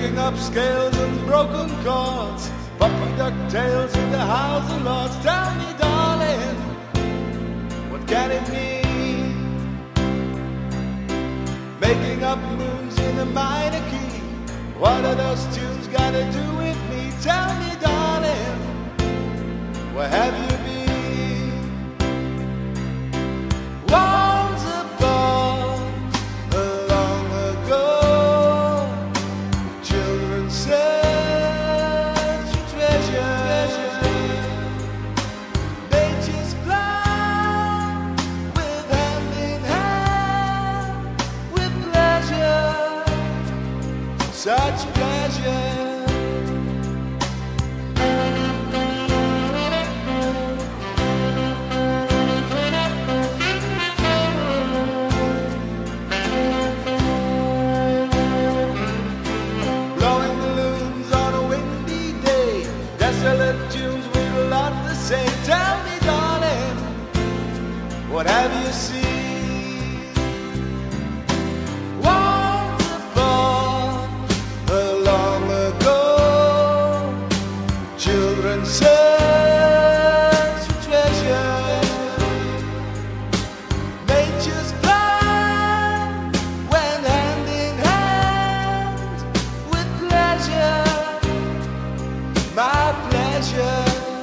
picking up scales and broken chords, puppy ducktails in the House of Lords. Tell me, darling, what can it mean? Making up moves in a minor key. What are those tunes got to do with me? Tell me, darling, where have you been? Once upon a long ago, children search for treasure. They just fly with hand in hand, with pleasure, such pleasure. Desolate tunes with a lot to say. Tell me, darling, what have you seen? Once upon a long ago, children search for treasure. Nature's plan went hand in hand with pleasure. My pleasure,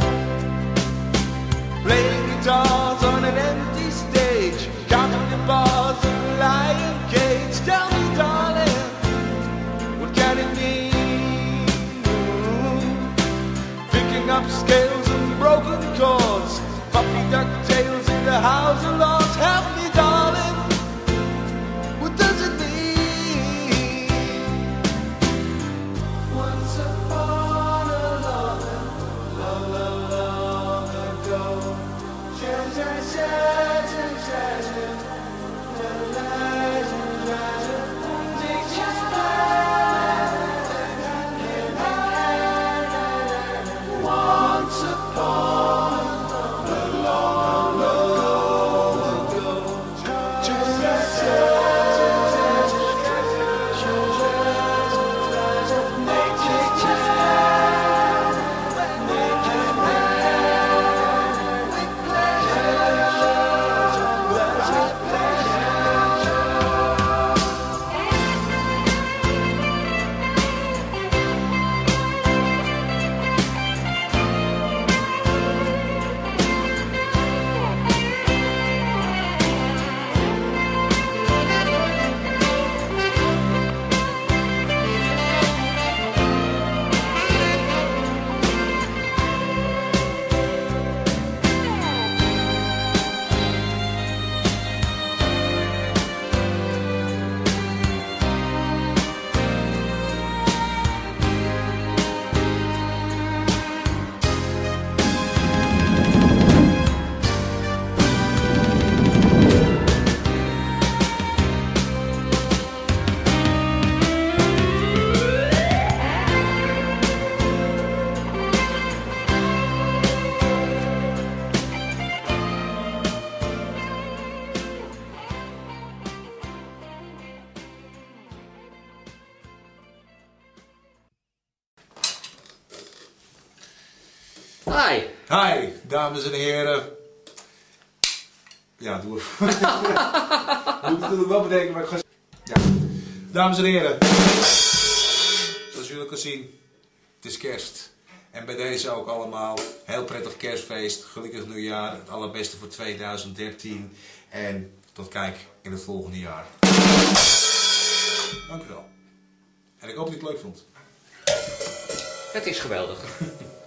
playing guitars on an empty stage, counting the bars of a lion cage. Tell me, darling, what can it mean? Picking up scales and broken chords, puppy ducktails in the House of Lords. Help me, darling, what does it mean? Once upon a long ago, treasure, treasure, treasure, treasure, treasure, pictures once upon a long ago, treasure, Hi. Hi, dames en heren. Ja, doe even. Moet ik natuurlijk wel bedenken, maar ik ga... Ja. Dames en heren. Zoals jullie kunnen zien, het is kerst. En bij deze ook allemaal heel prettig kerstfeest. Gelukkig nieuwjaar. Het allerbeste voor 2013. En tot kijk in het volgende jaar. Dank u wel. En ik hoop dat je het leuk vond. Het is geweldig.